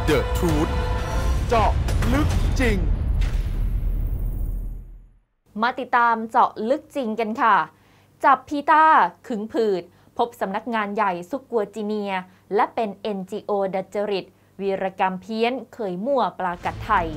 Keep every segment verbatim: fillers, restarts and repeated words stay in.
The Truth เจาะลึกจริงมาติดตามเจาะลึกจริงกันค่ะจับพีตาขึงผืดพบสำนักงานใหญ่ซุกกัวจีเนียและเป็น เอ็น จี โอ ดัจจริตวีรกรรมเพี้ยนเคยมั่วปลากัดไทย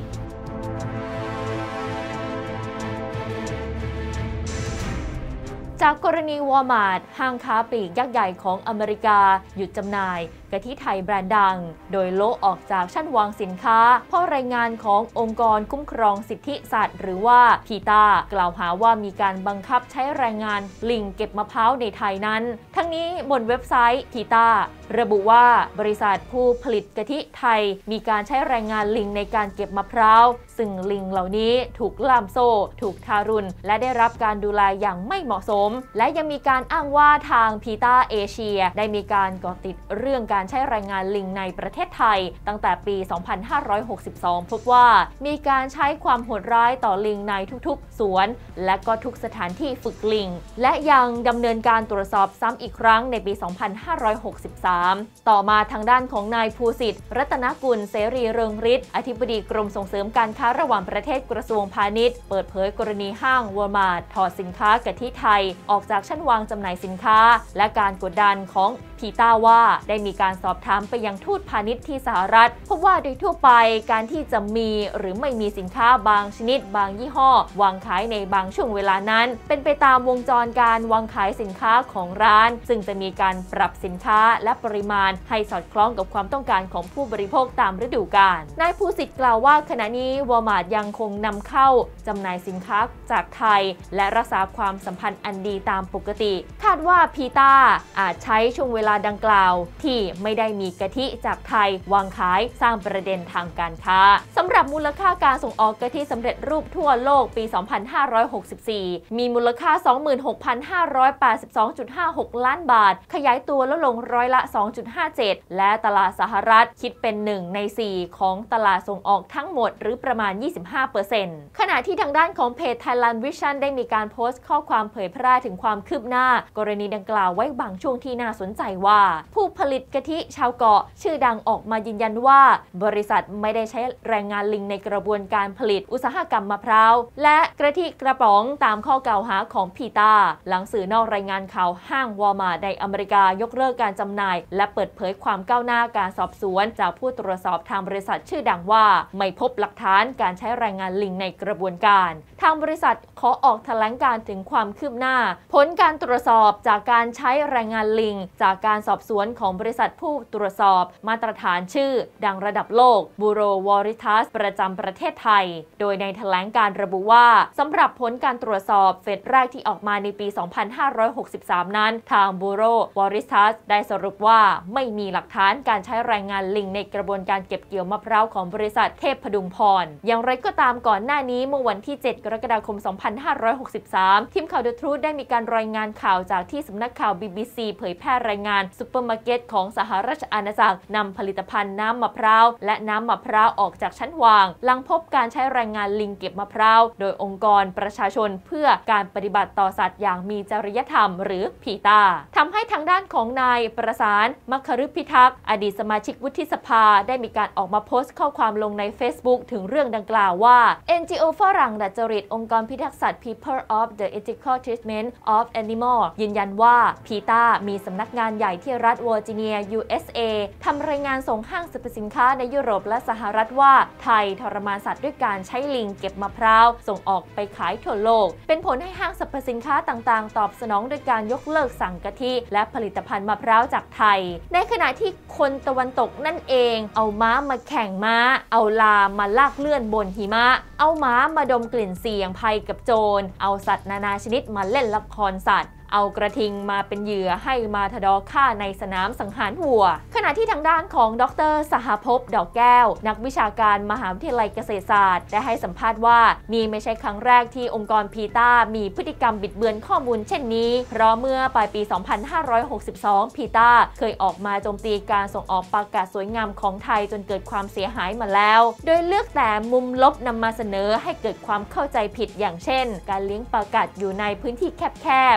จากกรณีวอลมาร์ทห้างค้าปลีกยักษ์ใหญ่ของอเมริกาหยุดจำหน่ายกะทิไทยแบรนด์ดังโดยโละออกจากชั้นวางสินค้าเพราะรายงานขององค์กรคุ้มครองสิทธิสัตว์หรือว่าพีตากล่าวหาว่ามีการบังคับใช้แรงงานลิงเก็บมะพร้าวในไทยนั้นทั้งนี้บนเว็บไซต์พีตาระบุว่าบริษัทผู้ผลิตกะทิไทยมีการใช้แรงงานลิงในการเก็บมะพร้าวซึ่งลิงเหล่านี้ถูกล่ามโซ่ถูกทารุณและได้รับการดูแลอย่างไม่เหมาะสมและยังมีการอ้างว่าทางพีตาเอเชียได้มีการก่อติดเรื่องการใช้แรงงานลิงในประเทศไทยตั้งแต่ปี สองพันห้าร้อยหกสิบสอง พบว่ามีการใช้ความโหดร้ายต่อลิงในทุกๆสวนและก็ทุกสถานที่ฝึกลิงและยังดำเนินการตรวจสอบซ้ำอีกครั้งในปี สองพันห้าร้อยหกสิบสาม ต่อมาทางด้านของนายภูสิทธิ์รัตนกุลเสรีเริงฤทธิ์อธิบดีกรมส่งเสริมการค้าระหว่างประเทศกระทรวงพาณิชย์เปิดเผยกรณีห้างวอลมาร์ทถอดสินค้ากะทิไทยออกจากชั้นวางจำหน่ายสินค้าและการกดดันของพีตาว่าได้มีการสอบถามไปยังทูตพาณิชย์ที่สหรัฐพบว่าโดยทั่วไปการที่จะมีหรือไม่มีสินค้าบางชนิดบางยี่ห้อวางขายในบางช่วงเวลานั้นเป็นไปตามวงจรการวางขายสินค้าของร้านซึ่งจะมีการปรับสินค้าและปริมาณให้สอดคล้องกับความต้องการของผู้บริโภคตามฤดูกาลนายภูสิทธิ์กล่าวว่าขณะนี้วอลมาร์ทยังคงนำเข้าจำหน่ายสินค้าจากไทยและรักษาความสัมพันธ์อันดีตามปกติคาดว่าพีตาอาจใช้ช่วงเวลาดังกล่าวที่ไม่ได้มีกะทิจากไทยวางขายสร้างประเด็นทางการค้าสำหรับมูลค่าการส่งออกกะทิสำเร็จรูปทั่วโลกปี สองพันห้าร้อยหกสิบสี่ มีมูลค่า สองหมื่นหกพันห้าร้อยแปดสิบสองจุดห้าหก ล้านบาทขยายตัวลดลงร้อยละ สองจุดห้าเจ็ด และตลาดสหรัฐคิดเป็นหนึ่งในสี่ของตลาดส่งออกทั้งหมดหรือประมาณ ยี่สิบห้าเปอร์เซ็นต์ ขณะที่ทางด้านของเพจ Thailand Vision ได้มีการโพสต์ข้อความเผยแพร่ถึงความคืบหน้ากรณีดังกล่าวไว้บางช่วงที่น่าสนใจว่าผู้ผลิตกะทิชาวเกาะชื่อดังออกมายืนยันว่าบริษัทไม่ได้ใช้แรงงานลิงในกระบวนการผลิตอุตสาหกรรมมะพร้าวและกะทิกระป๋องตามข้อกล่าวหาของพีตาหลังสื่อนอกรายงานข่าวห้างวอลมาร์ทในอเมริกายกเลิกการจำหน่ายและเปิดเผยความก้าวหน้าการสอบสวนจากผู้ตรวจสอบทางบริษัทชื่อดังว่าไม่พบหลักฐานการใช้แรงงานลิงในกระบวนการทางบริษัทขอออกแถลงการถึงความคืบหน้าผลการตรวจสอบจากการใช้แรงงานลิงจากการสอบสวนของบริษัทผู้ตรวจสอบมาตรฐานชื่อดังระดับโลก Bureau Veritas ประจำประเทศไทยโดยในแถลงการระบุว่าสำหรับผลการตรวจสอบเฟสแรกที่ออกมาในปี สองพันห้าร้อยหกสิบสาม นั้นทาง Bureau Veritas ได้สรุปว่าไม่มีหลักฐานการใช้แรงงานลิงในกระบวนการเก็บเกี่ยวมะพร้าวของบริษัทเทพพดุงพรอย่างไรก็ตามก่อนหน้านี้เมื่อวันที่ เจ็ด กรกฎาคม สองพันห้าร้อยหกสิบสาม ทีมข่าว The Truth ได้มีการรายงานข่าวจากที่สำนักข่าว บี บี ซี เผยแพร่รายงานซุปเปอร์มาร์เก็ตของสหราชอาณาจักรนำผลิตภัณฑ์น้ำมะพร้าวและน้ำมะพร้าวออกจากชั้นวางหลังพบการใช้แรงงานลิงเก็บมะพร้าวโดยองค์กรประชาชนเพื่อการปฏิบัติต่อสัตว์อย่างมีจริยธรรมหรือพีตาทำให้ทางด้านของนายประสานมัคคฤพิทักษ์อดีตสมาชิกวุฒิสภาได้มีการออกมาโพสต์ข้อความลงใน Facebook ถึงเรื่องดังกล่าวว่า เอ็น จี โอ ฝรั่งดัจจริตองค์กรพิทักษ์สัตว์ People of the Ethical Treatment of Animals ยืนยันว่าพีตามีสำนักงานใหญ่ที่รัฐเวอร์จิเนีย ยู เอส เอ ทำรายงานส่งห้างสรรพสินค้าในยุโรปและสหรัฐว่าไทยทรมานสัตว์ด้วยการใช้ลิงเก็บมะพร้าวส่งออกไปขายทั่วโลกเป็นผลให้ห้างสรรพสินค้าต่างๆตอบสนองโดยการยกเลิกสั่งกะทิและผลิตภัณฑ์มะพร้าวจากไทยในขณะที่คนตะวันตกนั่นเองเอาม้ามาแข่งม้าเอาลามาลากเลื่อนบนหิมะเอาม้ามาดมกลิ่นเสี่ยงภัยกับโจรเอาสัตว์นานาชนิดมาเล่นละครสัตว์เอากระทิงมาเป็นเหยื่อให้มาทดอฆ่าในสนามสังหารวัวขณะที่ทางด้านของดร.สหภพดอกแก้วนักวิชาการมหาวิทยาลัยเกษตรศาสตร์ได้ให้สัมภาษณ์ว่านี่ไม่ใช่ครั้งแรกที่องค์กรพีตามีพฤติกรรมบิดเบือนข้อมูลเช่นนี้เพราะเมื่อปลายปี สองพันห้าร้อยหกสิบสอง พีตาเคยออกมาโจมตีการส่งออกปลากาศสวยงามของไทยจนเกิดความเสียหายมาแล้วโดยเลือกแต่มุมลบนำมาเสนอให้เกิดความเข้าใจผิดอย่างเช่นการเลี้ยงปลากาศอยู่ในพื้นที่แคบๆทั้งที่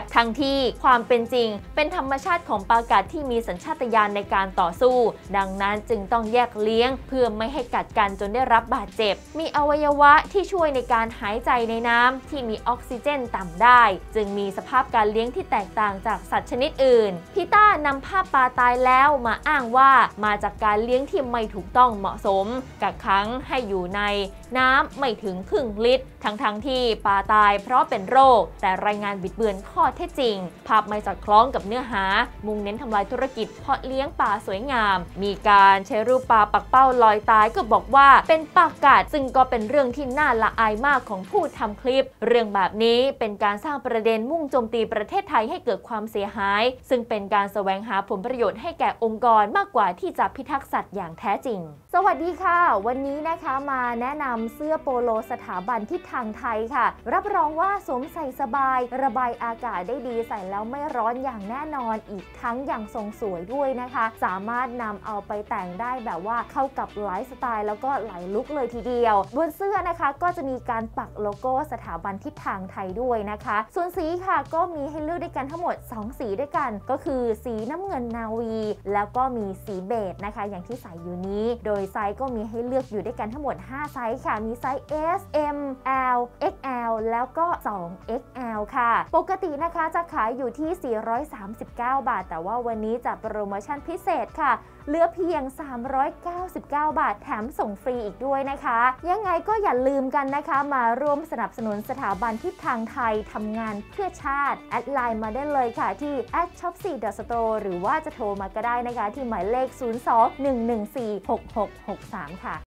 ที่ความเป็นจริงเป็นธรรมชาติของปลากัดที่มีสัญชาตญาณในการต่อสู้ดังนั้นจึงต้องแยกเลี้ยงเพื่อไม่ให้กัดกันจนได้รับบาดเจ็บมีอวัยวะที่ช่วยในการหายใจในน้ำที่มีออกซิเจนต่ำได้จึงมีสภาพการเลี้ยงที่แตกต่างจากสัตว์ชนิดอื่นพีต้านำภาพปลาตายแล้วมาอ้างว่ามาจากการเลี้ยงที่ไม่ถูกต้องเหมาะสมกักขังให้อยู่ในน้ำไม่ถึงครึ่งลิตรทั้งๆ ท, ที่ปลาตายเพราะเป็นโรคแต่รายงานบิดเบือนข้อเท็จจริงภาพไม่สอดคล้องกับเนื้อหามุ่งเน้นทำลายธุรกิจเพาะเลี้ยงปลาสวยงามมีการใช้รูปปลาปักเป้าลอยตายก็บอกว่าเป็นปลากัดซึ่งก็เป็นเรื่องที่น่าละอายมากของผู้ทำคลิปเรื่องแบบนี้เป็นการสร้างประเด็นมุ่งโจมตีประเทศไทยให้เกิดความเสียหายซึ่งเป็นการแสวงหาผลประโยชน์ให้แก่องค์กรมากกว่าที่จะพิทักษ์สัตว์อย่างแท้จริงสวัสดีค่ะวันนี้นะคะมาแนะนำเสื้อโปโลสถาบันทิศทางไทยค่ะรับรองว่าสวมใส่สบายระบายอากาศได้ดีใส่แล้วไม่ร้อนอย่างแน่นอนอีกทั้งยังทรงสวยด้วยนะคะสามารถนำเอาไปแต่งได้แบบว่าเข้ากับหลายสไตล์แล้วก็หลายลุคเลยทีเดียวบนเสื้อนะคะก็จะมีการปักโลโก้สถาบันทิศทางไทยด้วยนะคะส่วนสีค่ะก็มีให้เลือกด้วยกันทั้งหมดสองสีด้วยกันก็คือสีน้ำเงินนาวีแล้วก็มีสีเบจนะคะอย่างที่ใส่อยู่นี้โดยไซส์ก็มีให้เลือกอยู่ด้วยกันทั้งหมดห้าไซส์ค่ะมีไซส์ S M L เอ็กซ์ แอล แล้วก็ สอง เอ็กซ์ แอล ค่ะปกตินะคะจะขายอยู่ที่สี่ร้อยสามสิบเก้าบาทแต่ว่าวันนี้จัดโปรโมชั่นพิเศษค่ะเหลือเพียงสามร้อยเก้าสิบเก้าบาทแถมส่งฟรีอีกด้วยนะคะยังไงก็อย่าลืมกันนะคะมาร่วมสนับสนุนสถาบันทิศทางไทยทำงานเพื่อชาติแอดไลน์มาได้เลยค่ะที่ แอท ช็อปซี่ ดอท สโตร์ หรือว่าจะโทรมาก็ได้นะคะที่หมายเลขศูนย์ สอง หนึ่ง หนึ่ง สี่ หก หก หก สามค่ะ